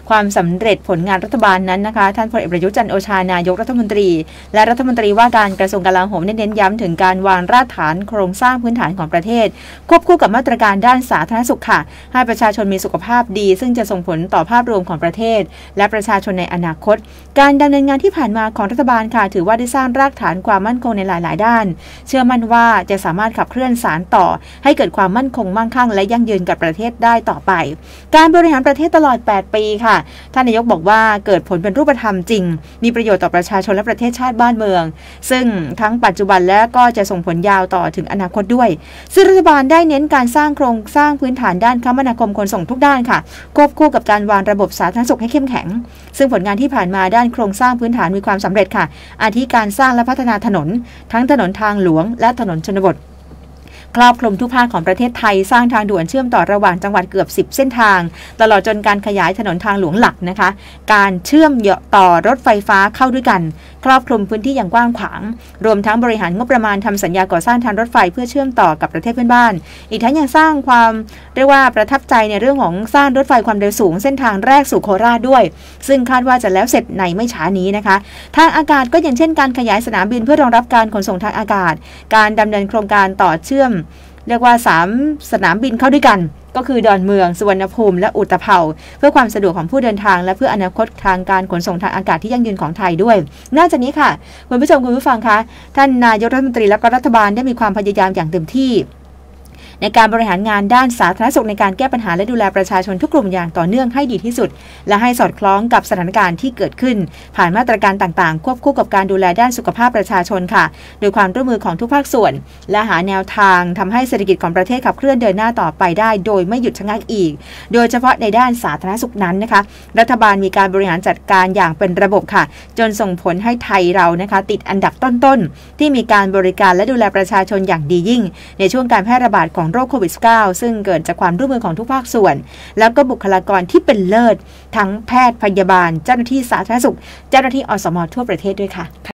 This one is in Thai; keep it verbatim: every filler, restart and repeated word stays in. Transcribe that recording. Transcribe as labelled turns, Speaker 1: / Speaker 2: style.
Speaker 1: ความสำเร็จผลงานรัฐบาลนั้นนะคะท่านพลเอกประยุทธ์จันทร์โอชานายกรัฐมนตรีและรัฐมนตรีว่าการกระทรวงกลาโหมเน้นย้ำถึงการวางรากฐานโครงสร้างพื้นฐานของประเทศควบคู่กับมาตรการด้านสาธารณสุขค่ะให้ประชาชนมีสุขภาพดีซึ่งจะส่งผลต่อภาพรวมของประเทศและประชาชนในอนาคตการดำเนินงานที่ผ่านมาของรัฐบาลค่ะถือว่าได้สร้างรากฐานความมั่นคงในหลายๆด้านเชื่อมั่นว่าจะสามารถขับเคลื่อนสารต่อให้เกิดความมั่นคงมั่งคั่งและยั่งยืนกับประเทศได้ต่อไปการบริหารประเทศตลอดแปดปีค่ะท่านนายกบอกว่าเกิดผลเป็นรูปธรรมจริงมีประโยชน์ต่อประชาชนและประเทศชาติบ้านเมืองซึ่งทั้งปัจจุบันและก็จะส่งผลยาวต่อถึงอนาคตด้วยซึ่งรัฐบาลได้เน้นการสร้างโครงสร้างพื้นฐานด้านคมนาคมขนส่งทุกด้านค่ะควบคู่กับการวางระบบสาธารณสุขให้เข้มแข็งซึ่งผลงานที่ผ่านมาด้านโครงสร้างพื้นฐานมีความสำเร็จค่ะอาทิการสร้างและพัฒนาถนนทั้งถนนทางหลวงและถนนชนบทครอบคลุมทุกภาคของประเทศไทยสร้างทางด่วนเชื่อมต่อระหว่างจังหวัดเกือบสิบเส้นทางตลอดจนการขยายถนนทางหลวงหลักนะคะการเชื่อมต่อรถไฟฟ้าเข้าด้วยกันครอบคลุมพื้นที่อย่างกว้างขวางรวมทั้งบริหารงบประมาณทำสัญญาก่อสร้างทางรถไฟเพื่อเชื่อมต่อกับประเทศเพื่อนบ้านอีกทั้งยังสร้างความเรียกว่าประทับใจในเรื่องของสร้างรถไฟความเร็วสูงเส้นทางแรกสู่โคราชด้วยซึ่งคาดว่าจะแล้วเสร็จในไม่ช้านี้นะคะทางอากาศก็อย่างเช่นการขยายสนามบินเพื่อรองรับการขนส่งทางอากาศการดำเนินโครงการต่อเชื่อมเรียกว่าสามสนามบินเข้าด้วยกันก็คือดอนเมืองสุวรรณภูมิและอุตภเปาเพื่อความสะดวกของผู้เดินทางและเพื่ออนาคตทางการขนส่งทางอากาศที่ยั่งยืนของไทยด้วยนอกจากนี้ค่ะคุณผู้ชมคุณผู้ฟังคะท่านนายกรัฐมนตรีและก็รัฐบาลได้มีความพยายามอย่างเต็มที่ในการบริหารงานด้านสาธารณสุขในการแก้ปัญหาและดูแลประชาชนทุกกลุ่มอย่างต่อเนื่องให้ดีที่สุดและให้สอดคล้องกับสถานการณ์ที่เกิดขึ้นผ่านมาตรการต่างๆควบคู่กับการดูแลด้านสุขภาพประชาชนค่ะโดยความร่วมมือของทุกภาคส่วนและหาแนวทางทำให้เศรษฐกิจของประเทศขับเคลื่อนเดินหน้าต่อไปได้โดยไม่หยุดชะงักอีกโดยเฉพาะในด้านสาธารณสุขนั้นนะคะรัฐบาลมีการบริหารจัดการอย่างเป็นระบบค่ะจนส่งผลให้ไทยเรานะคะติดอันดับต้นๆที่มีการบริการและดูแลประชาชนอย่างดียิ่งในช่วงการแพร่ระบาดของโรคโควิด สิบเก้า ซึ่งเกิดจากความร่วมมือของทุกภาคส่วนแล้วก็บุคลากรที่เป็นเลิศทั้งแพทย์พยาบาลเจ้าหน้าที่สาธารณสุขเจ้าหน้าที่อสม.ทั่วประเทศด้วยค่ะ